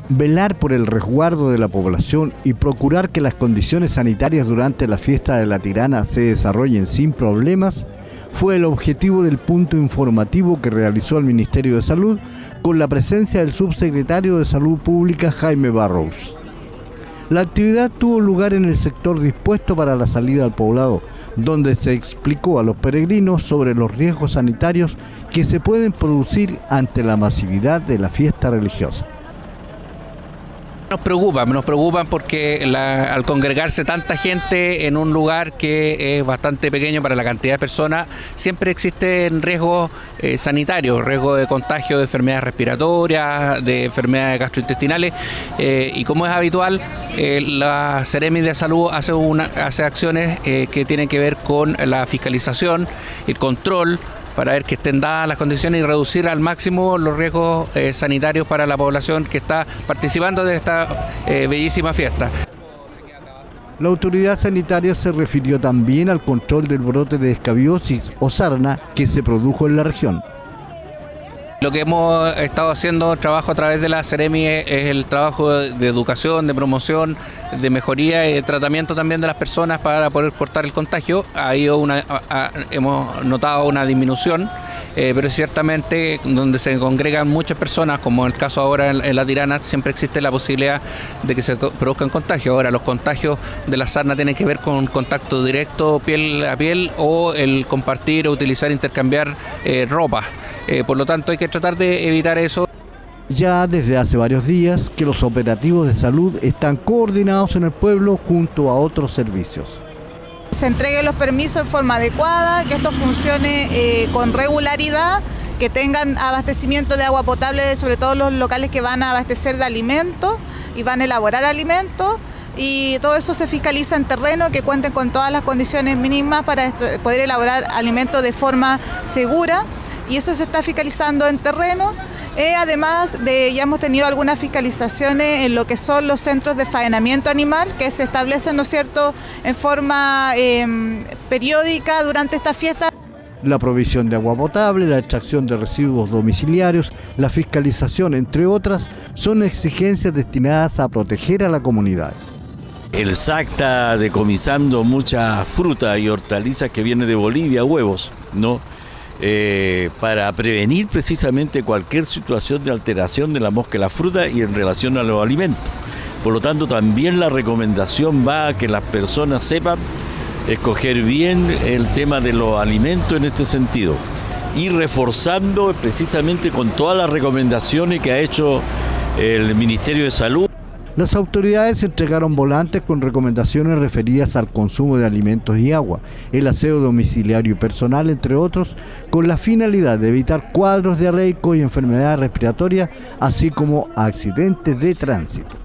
Velar por el resguardo de la población y procurar que las condiciones sanitarias durante la fiesta de la Tirana se desarrollen sin problemas fue el objetivo del punto informativo que realizó el Ministerio de Salud con la presencia del subsecretario de Salud Pública Jaime Barros. La actividad tuvo lugar en el sector dispuesto para la salida al poblado, donde se explicó a los peregrinos sobre los riesgos sanitarios que se pueden producir ante la masividad de la fiesta religiosa. Nos preocupan porque al congregarse tanta gente en un lugar que es bastante pequeño para la cantidad de personas, siempre existen riesgos sanitarios, riesgos de contagio de enfermedades respiratorias, de enfermedades gastrointestinales, y como es habitual, la Seremi de Salud hace acciones que tienen que ver con la fiscalización, el control, para ver que estén dadas las condiciones y reducir al máximo los riesgos sanitarios para la población que está participando de esta bellísima fiesta. La autoridad sanitaria se refirió también al control del brote de escabiosis o sarna que se produjo en la región. Lo que hemos estado haciendo trabajo a través de la Seremi es el trabajo de educación, de promoción, de mejoría y de tratamiento también de las personas para poder cortar el contagio. Hemos notado una disminución, pero ciertamente donde se congregan muchas personas, como en el caso ahora en la Tirana, siempre existe la posibilidad de que se produzcan contagios. Ahora, los contagios de la sarna tienen que ver con contacto directo piel a piel o el compartir o utilizar, intercambiar ropa. Por lo tanto, hay que tratar de evitar eso. Ya desde hace varios días que los operativos de salud están coordinados en el pueblo junto a otros servicios. Se entreguen los permisos en forma adecuada, que esto funcione con regularidad, que tengan abastecimiento de agua potable, sobre todo los locales que van a abastecer de alimentos y van a elaborar alimentos. Y todo eso se fiscaliza en terreno, que cuenten con todas las condiciones mínimas para poder elaborar alimentos de forma segura. Y eso se está fiscalizando en terreno. Además ya hemos tenido algunas fiscalizaciones en lo que son los centros de faenamiento animal, que se establecen, ¿no es cierto?, en forma periódica durante esta fiesta. La provisión de agua potable, la extracción de residuos domiciliarios, la fiscalización, entre otras, son exigencias destinadas a proteger a la comunidad. El SAC está decomisando mucha fruta y hortalizas que viene de Bolivia, huevos, ¿no? Para prevenir precisamente cualquier situación de alteración de la mosca y la fruta y en relación a los alimentos. Por lo tanto, también la recomendación va a que las personas sepan escoger bien el tema de los alimentos en este sentido y reforzando precisamente con todas las recomendaciones que ha hecho el Ministerio de Salud. Las autoridades entregaron volantes con recomendaciones referidas al consumo de alimentos y agua, el aseo domiciliario y personal, entre otros, con la finalidad de evitar cuadros diarreicos y enfermedades respiratorias, así como accidentes de tránsito.